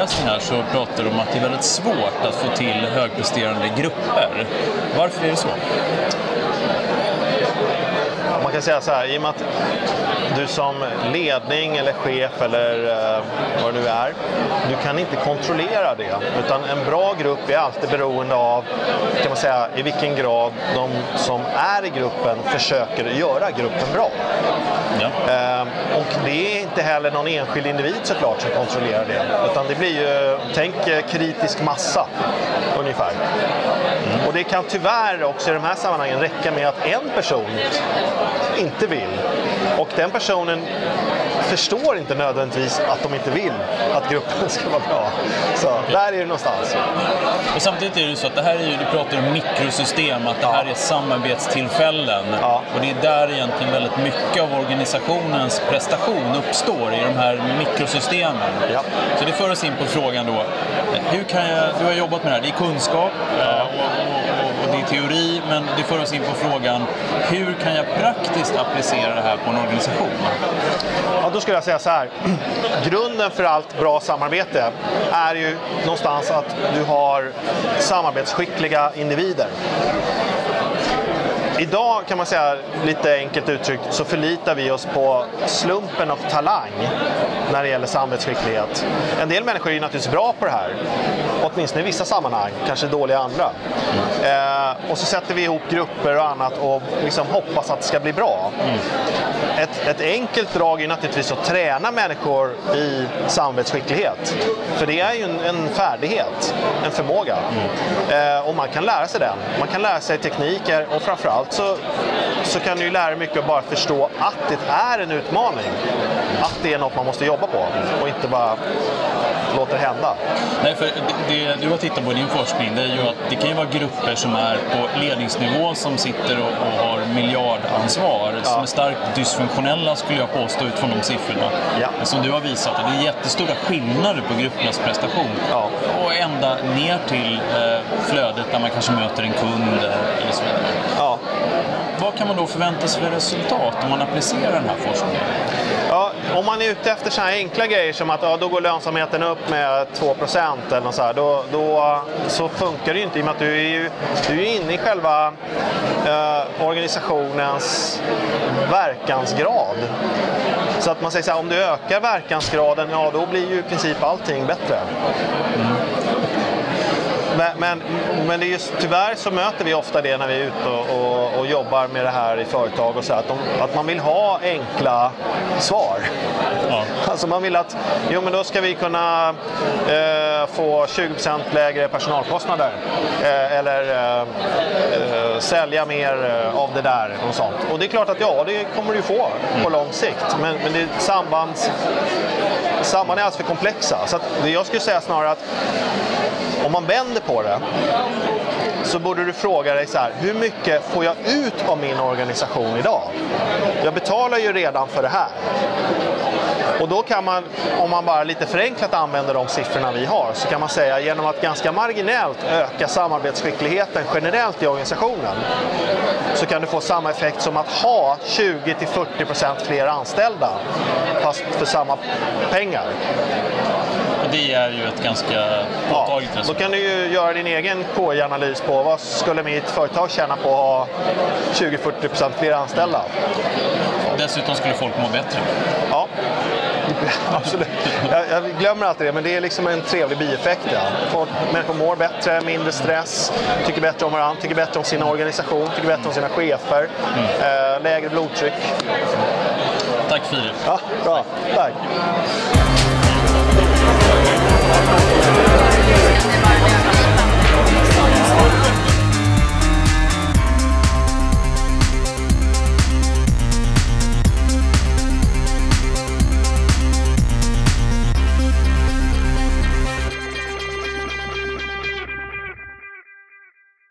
föreläsning här så pratar du om att det är väldigt svårt att få till högpresterande grupper. Varför är det så? Man kan säga så här, i och med att du som ledning eller chef eller vad det nu är, du kan inte kontrollera det. Utan en bra grupp är alltid beroende av, kan man säga, i vilken grad de som är i gruppen försöker göra gruppen bra. Ja. Och det är inte heller någon enskild individ såklart som kontrollerar det. Utan det blir ju, tänk kritisk massa ungefär. Och det kan tyvärr också i de här sammanhangen räcka med att en person inte vill. Och den personen förstår inte nödvändigtvis att de inte vill att gruppen ska vara bra. Så där är det någonstans. Och samtidigt är det så att det här är ju, du pratar om mikrosystem, att det här är samarbetstillfällen. Ja. Och det är där egentligen väldigt mycket av organisationens prestation uppstår, i de här mikrosystemen. Ja. Så det för oss in på frågan då, hur kan jag, du har jobbat med det här, det är kunskap och det är teori, men det för oss in på frågan, hur kan jag praktiskt applicera det här på en organisation? Ja, då skulle jag säga så här. Grunden för allt bra samarbete är ju någonstans att du har samarbetsskickliga individer. Idag kan man säga, lite enkelt uttryckt, så förlitar vi oss på slumpen och talang när det gäller samarbetsskicklighet. En del människor är ju naturligtvis bra på det här, åtminstone i vissa sammanhang, kanske dåliga andra. Och så sätter vi ihop grupper och annat och liksom hoppas att det ska bli bra. Ett enkelt drag är naturligtvis att träna människor i samarbetsskicklighet. För det är ju en färdighet, en förmåga. Och man kan lära sig den. Man kan lära sig tekniker och framförallt så kan du ju lära mycket och bara förstå att det är en utmaning. Att det är något man måste jobba på och inte bara låta det hända. Nej, för det du har tittat på i din forskning, det är ju att det kan ju vara grupper som är på ledningsnivå som sitter och har miljardansvar, som är starkt dysfunktionella, skulle jag påstå utifrån de siffrorna. Ja. Som du har visat, det är jättestora skillnader på gruppernas prestation. Ja. Och ända ner till flödet där man kanske möter en kund eller så vidare. Ja. Vad kan man då förvänta sig för resultat om man applicerar den här forskningen? Ja, om man är ute efter så här enkla grejer som att då går lönsamheten upp med 2% eller något så här, då så funkar det ju inte, i och med att du är inne i själva organisationens verkansgrad. Så att man säger så här, om du ökar verkansgraden, ja då blir ju i princip allting bättre. Men det är just, tyvärr så möter vi ofta det när vi är ute och jobbar med det här i företag och så att man vill ha enkla svar. Ja. Alltså man vill att men då ska vi kunna få 20% lägre personalkostnader eller sälja mer av det där och sånt. Och det är klart att det kommer du få på lång sikt. Men det är samband är alldeles för komplexa. Så att jag skulle säga snarare att om man vänder på det så borde du fråga dig så här: hur mycket får jag ut av min organisation idag? Jag betalar ju redan för det här. Och då kan man, om man bara lite förenklat använder de siffrorna vi har, så kan man säga genom att ganska marginellt öka samarbetsskickligheten generellt i organisationen, så kan du få samma effekt som att ha 20-40% fler anställda fast för samma pengar. Det är ju ett ganska påtagligt resultat. Då kan du ju göra din egen KI-analys på vad skulle mitt företag tjäna på att ha 20-40% fler anställda. Dessutom skulle folk må bättre. Ja, absolut. Jag glömmer alltid det, men det är liksom en trevlig bieffekt. Ja. Människor mår bättre, mindre stress, tycker bättre om varandra, tycker bättre om sin organisation, tycker bättre om sina chefer, lägre blodtryck. Tack Filip. Ja, bra. Tack. Thank you.